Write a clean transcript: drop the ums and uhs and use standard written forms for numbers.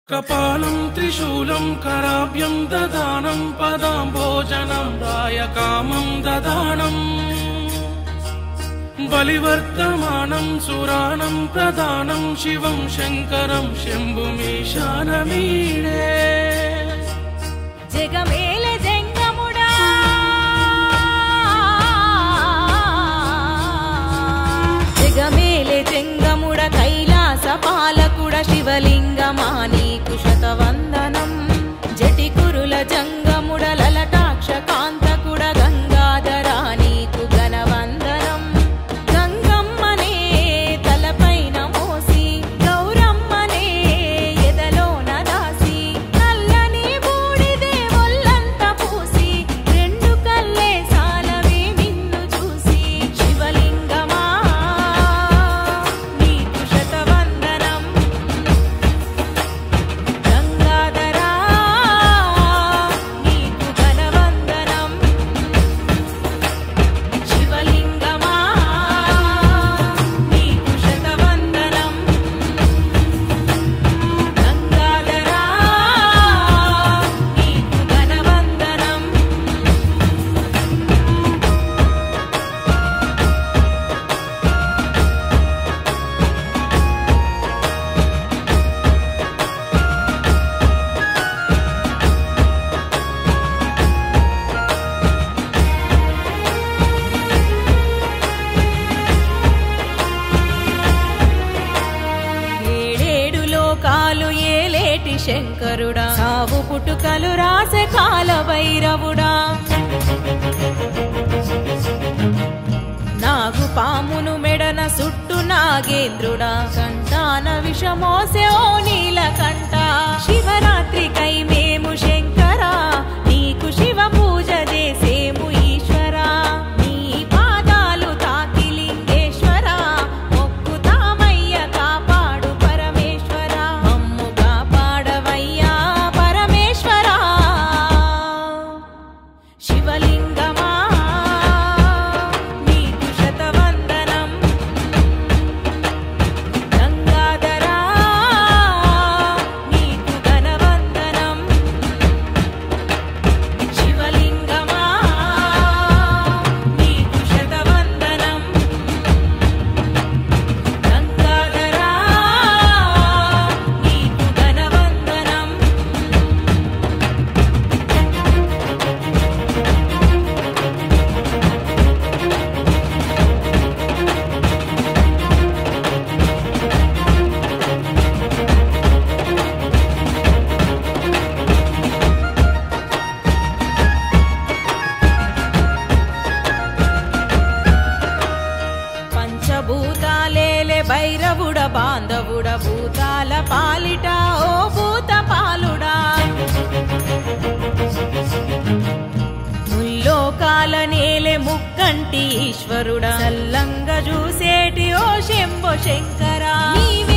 कपालं त्रिशूलं कराभ्यं ददानं पदाम्भोजनं दायकामं ददानं बलिवर्तमानं सुरानं प्रदानं शिवं शङ्करं शम्भुमीशानमीडे जगमेले जंगमुडा जगमेले जंगमुड कैलास पालकुड शिवलिंगमानी कुशतवंदनं जटिकुरुल जंगमुड ललटाक्ष कांतकुड गंगाधरानी कुगनवंदनं गंगम्मने तलपैन मोसी गौरम्मने एदलोन दासी नल्లని బూడిదే ఒళ్ళంత పూసి రెండు కళ్ళే సాలవే నిన్ను చూసి శివలింగమా నీకు శతవందనం గంగాధరా నీకు ఘనవందనం శివలింగమా నీకు శతవందనం గంగాధరా నీకు ఘనవందనం ఏడేడు లోకాలు ఏలేటి శంకరుడా సావు పుట్టుకలు రాసే కాల భైరవుడా నాగు పామును మెడన సుట్టు నాగేంద్రుడా సంతాన విషమోసే ఓ నీలకంఠ శివరాత్రికై మేము శంకరా నీకు శివ పూజ చేసేము ఈశ్వరా నీ పాదాలు తాకి లింగేశ్వరా మొక్కుతామయ్య కాపాడు పరమేశ్వరా మమ్ము కాపాడవయ్యా పరమేశ్వరా శివలింగమా నీకు శతవందనం గంగాధరా నీకు ఘనవందనం శివలింగమా నీకు శతవందనం గంగాధరా నీకు ఘనవందనం పంచభూతాలేలే భైరవుడ బాంధవుడ భూతాల పాలిట ఓ భూత పాలుడా ముల్లోకాల నేలే ముక్కంటి ఈశ్వరుడా చల్లంగా చూసేటి ఓ శంభో శంకరా నీవే